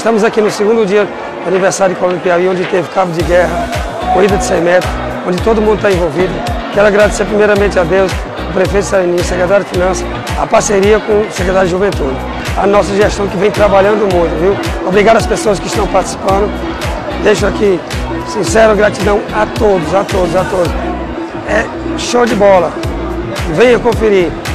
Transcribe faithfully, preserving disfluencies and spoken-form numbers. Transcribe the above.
Estamos aqui no segundo dia do aniversário de Colônia do Piauí, onde teve cabo de guerra, corrida de cem metros, onde todo mundo está envolvido. Quero agradecer primeiramente a Deus, o prefeito Sareni, o secretário de Finanças, a parceria com o secretário de Juventude. A nossa gestão que vem trabalhando muito, viu? Obrigado às pessoas que estão participando. Deixo aqui sincera gratidão a todos, a todos, a todos. É show de bola. Venha conferir.